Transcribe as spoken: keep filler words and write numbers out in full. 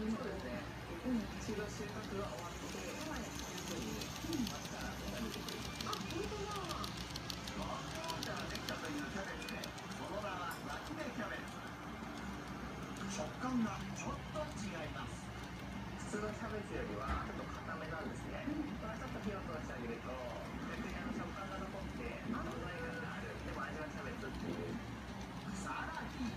そうですね。うん、一度収穫が終わって、はい、こういうふうに、また出てくる。あ、本当だ。 木からできたというキャベツで、その名はわき芽キャベツ。食感がちょっと違います。 普通のキャベツよりはちょっと硬めなんですね。これちょっと火を通してあげると、逆にあの食感が残って、存在感がある。でも味はキャベツっていう。 さらに